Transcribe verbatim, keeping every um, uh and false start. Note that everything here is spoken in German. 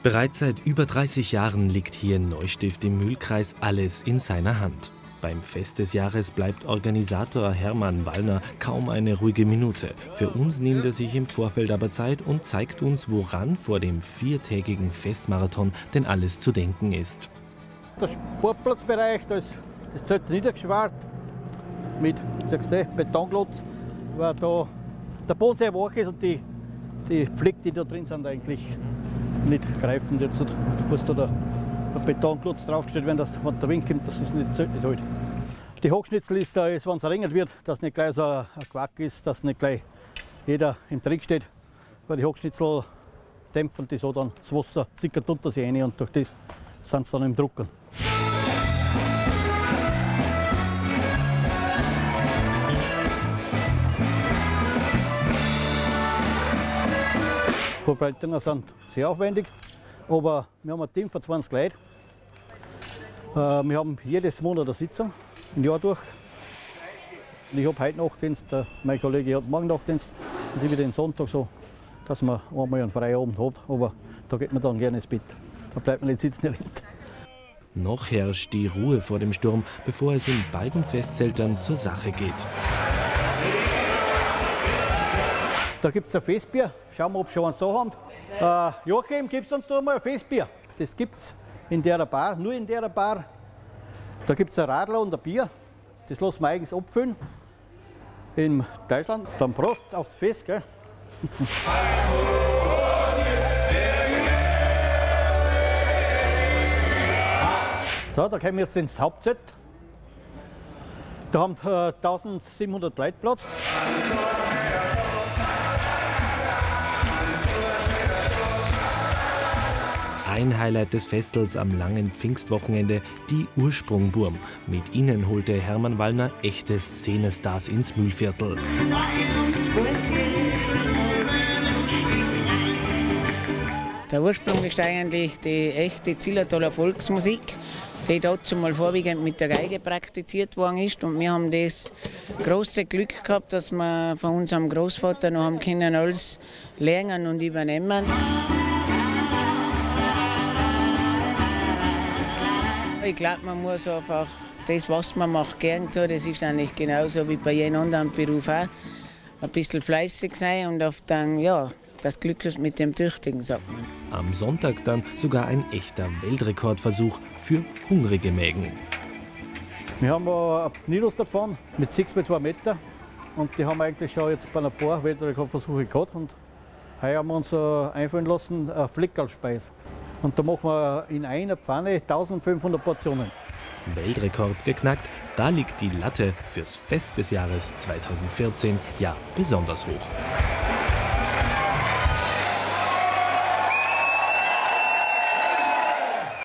Bereits seit über dreißig Jahren liegt hier in Neustift im Mühlkreis alles in seiner Hand. Beim Fest des Jahres bleibt Organisator Hermann Wallner kaum eine ruhige Minute. Für uns nimmt er sich im Vorfeld aber Zeit und zeigt uns, woran vor dem viertägigen Festmarathon denn alles zu denken ist. Der Sportplatzbereich, da ist das Zelt niedergeschwart mit Betonglotz, weil da der Boden sehr weich ist und die, die Flecken, die da drin sind, eigentlich nicht greifen. Jetzt muss da der Betonklotz draufgestellt werden, dass, wenn der Wind kommt, dass es nicht, nicht hält. Die Hochschnitzel ist, wenn es regnet wird, dass nicht gleich so ein Quack ist, dass nicht gleich jeder im Dreck steht. Weil die Hochschnitzel dämpfen die so dann, das Wasser sickert unter sie rein und durch das sind sie dann im Drucken. Die Vorbereitungen sind sehr aufwendig, aber wir haben ein Team von zwanzig Leuten. Wir haben jedes Monat eine Sitzung, ein Jahr durch. Ich habe heute Nachtdienst, mein Kollege hat morgen Nachtdienst und ich wieder den Sonntag so, dass man einmal einen freien Abend hat, aber da geht man dann gerne ins Bett. Da bleibt man nicht sitzen. Noch herrscht die Ruhe vor dem Sturm, bevor es in beiden Festzeltern zur Sache geht. Da gibt es ein Festbier. Schauen wir, ob wir schon eins da haben. Äh, Joachim, gibst uns da mal ein Festbier. Das gibt es in der Bar, nur in der Bar. Da gibt es ein Radler und ein Bier. Das lassen wir eigens abfüllen. In Deutschland. Dann Prost aufs Fest. Gell? So, da kommen wir jetzt ins Hauptzelt. Da haben äh, eintausendsiebenhundert Leute Platz. Ein Highlight des Festels am langen Pfingstwochenende, die Ursprungburm. Mit ihnen holte Hermann Wallner echte Szenestars ins Mühlviertel. Der Ursprung ist eigentlich die echte Zillertaler Volksmusik, die dazu mal vorwiegend mit der Geige praktiziert worden ist. Und wir haben das große Glück gehabt, dass wir von unserem Großvater noch haben können alles lernen und übernehmen. Ich glaube, man muss einfach das, was man macht, gern tun. Das ist eigentlich genauso wie bei jedem anderen Beruf auch. Ein bisschen fleißig sein und auf dann, ja, das Glück ist mit dem Tüchtigen, sagt man. Am Sonntag dann sogar ein echter Weltrekordversuch für hungrige Mägen. Wir haben eine Niederster gefahren mit sechs bis zwei Meter und die haben eigentlich schon jetzt bei ein paar Weltrekordversuche gehabt. Und heute haben wir uns einfallen lassen, eine Fleckerlspeise. Und da machen wir in einer Pfanne eintausendfünfhundert Portionen. Weltrekord geknackt, da liegt die Latte fürs Fest des Jahres zweitausendvierzehn ja besonders hoch.